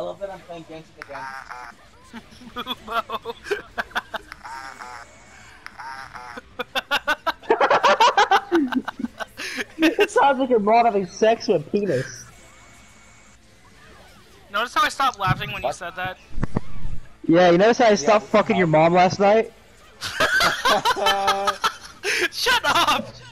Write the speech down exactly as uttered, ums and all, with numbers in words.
love that I'm playing Genshin again. Mumo. It sounds like your mom having sex with a penis. Notice how I stopped laughing when What? you said that? Yeah, you notice how I stopped Yeah, fucking your mom last night? Shut up!